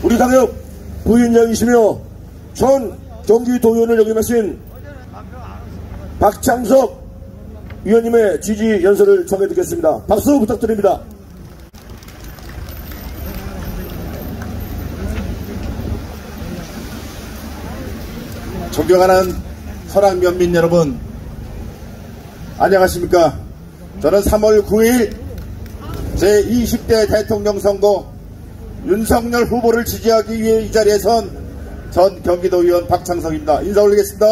우리 당협 부위원장이시며 전 경기도의원을 역임하신 박창석 위원님의 지지 연설을 청해 듣겠습니다. 박수 부탁드립니다. 존경하는 서랑면민 여러분, 안녕하십니까. 저는 3월 9일 제20대 대통령 선거 윤석열 후보를 지지하기 위해 이 자리에 선 전 경기도의원 박창석입니다. 인사 올리겠습니다.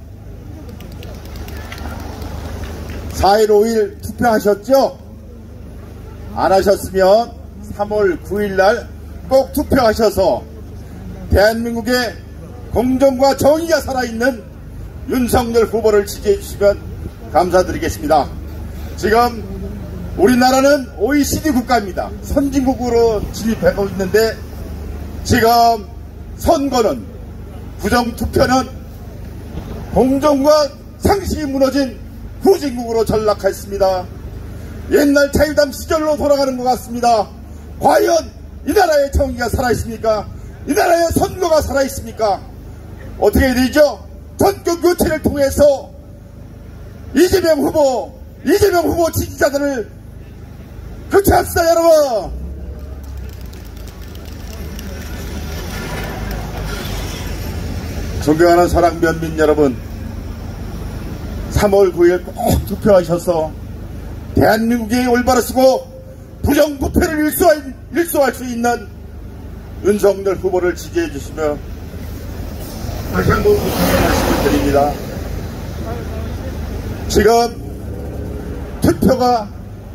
4일 5일 투표하셨죠? 안 하셨으면 3월 9일날 꼭 투표하셔서 대한민국의 공정과 정의가 살아있는 윤석열 후보를 지지해 주시면 감사드리겠습니다. 지금 우리나라는 OECD 국가입니다. 선진국으로 진입하고 있는데 지금 선거는, 부정투표는 공정과 상식이 무너진 후진국으로 전락했습니다. 옛날 자유당 시절로 돌아가는 것 같습니다. 과연 이 나라의 정의가 살아있습니까? 이 나라의 선거가 살아있습니까? 어떻게 되죠? 전격 교체를 통해서 이재명 후보 지지자들을 교체합시다, 여러분! 존경하는 사랑면민 여러분, 3월 9일 꼭 투표하셔서 대한민국이 올바로 쓰고 부정부패를 일소할 수 있는 윤석열 후보를 지지해 주시며 다시 한번 말씀을 드립니다. 지금 투표가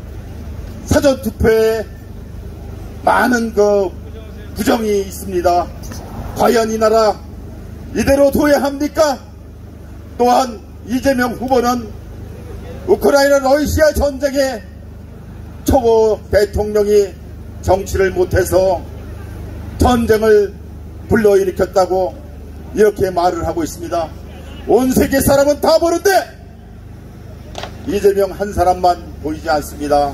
사전투표에 많은 부정이 있습니다. 과연 이 나라 이대로 둬야 합니까? 또한 이재명 후보는 우크라이나 러시아 전쟁에 초보 대통령이 정치를 못해서 전쟁을 불러일으켰다고 이렇게 말을 하고 있습니다. 온 세계 사람은 다 보는데 이재명 한 사람만 보이지 않습니다.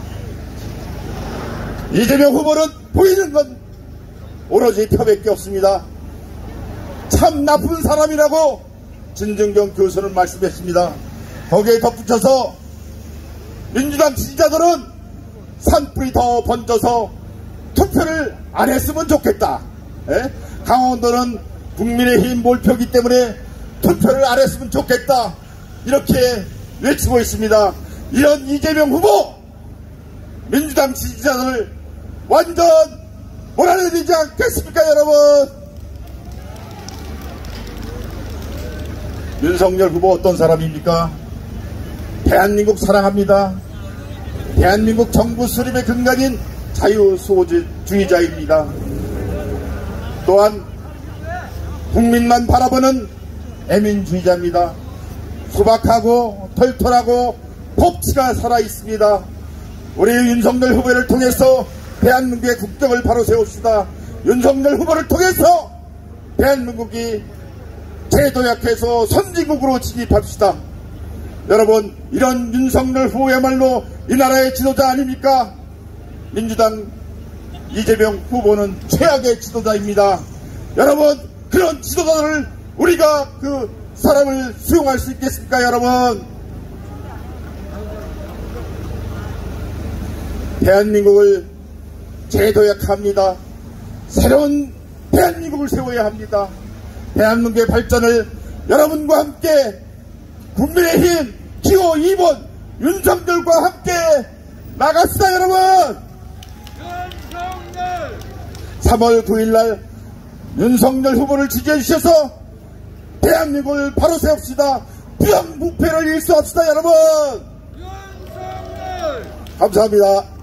이재명 후보는 보이는 건 오로지 표밖에 없습니다. 참 나쁜 사람이라고 진중경 교수는 말씀했습니다. 거기에 덧붙여서 민주당 지지자들은 산불이 더 번져서 투표를 안 했으면 좋겠다. 강원도는 국민의힘 몰표기 때문에 투표를 안 했으면 좋겠다. 이렇게 외치고 있습니다. 이런 이재명 후보, 민주당 지지자들 완전 몰아내야 되지 않겠습니까, 여러분? 윤석열 후보 어떤 사람입니까? 대한민국 사랑합니다. 대한민국 정부 수립의 근간인 자유수호주의자입니다. 또한 국민만 바라보는 애민주의자입니다. 소박하고 털털하고 법치가 살아있습니다. 우리 윤석열 후보를 통해서 대한민국의 국격을 바로 세웁시다. 윤석열 후보를 통해서 대한민국이 제도약해서 선진국으로 진입합시다. 여러분, 이런 윤석열 후보야말로 이 나라의 지도자 아닙니까? 민주당 이재명 후보는 최악의 지도자입니다. 여러분, 그런 지도자들을 우리가 그 사람을 수용할 수 있겠습니까, 여러분? 대한민국을 제도약합니다. 새로운 대한민국을 세워야 합니다. 대한민국의 발전을 여러분과 함께 국민의힘 기호 2번 윤석열과 함께 나갑시다, 여러분! 3월 9일날 윤석열 후보를 지지해 주셔서 대한민국을 바로 세웁시다. 부정부패를 일소합시다, 여러분! 감사합니다.